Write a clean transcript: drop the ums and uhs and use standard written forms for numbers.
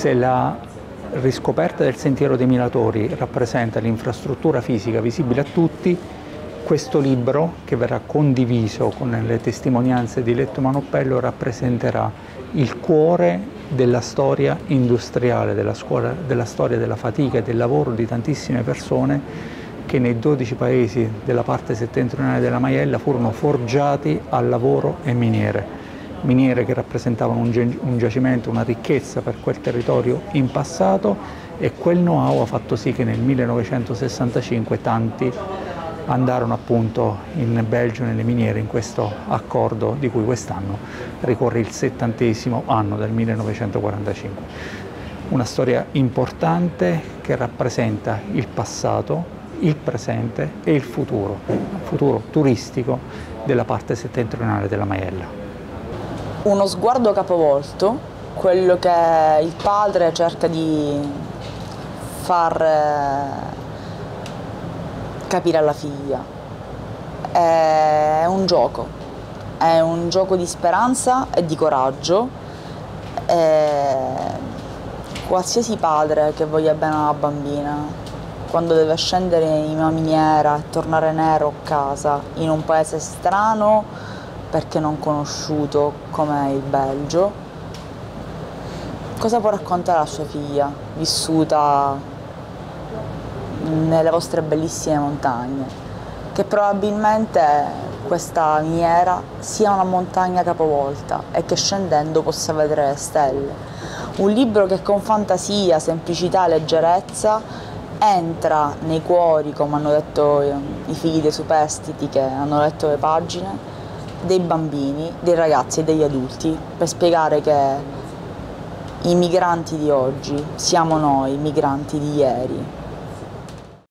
Se la riscoperta del Sentiero dei Minatori rappresenta l'infrastruttura fisica visibile a tutti, questo libro, che verrà condiviso con le testimonianze di Letto Manoppello, rappresenterà il cuore della storia industriale, della storia della fatica e del lavoro di tantissime persone che nei 12 paesi della parte settentrionale della Maiella furono forgiati al lavoro e miniere. Miniere che rappresentavano un giacimento, una ricchezza per quel territorio in passato, e quel know-how ha fatto sì che nel 1965 tanti andarono appunto in Belgio nelle miniere in questo accordo di cui quest'anno ricorre il 70° anno del 1945. Una storia importante che rappresenta il passato, il presente e il futuro turistico della parte settentrionale della Maiella. Uno sguardo capovolto, quello che il padre cerca di far capire alla figlia. È un gioco di speranza e di coraggio. Qualsiasi padre che voglia bene alla bambina, quando deve scendere in una miniera e tornare nero a casa in un paese strano perché non conosciuto come il Belgio, cosa può raccontare a sua figlia vissuta nelle vostre bellissime montagne? Che probabilmente questa miniera sia una montagna capovolta e che scendendo possa vedere le stelle. Un libro che con fantasia, semplicità e leggerezza entra nei cuori, come hanno detto i figli dei superstiti che hanno letto le pagine, dei bambini, dei ragazzi e degli adulti, per spiegare che i migranti di oggi siamo noi, i migranti di ieri.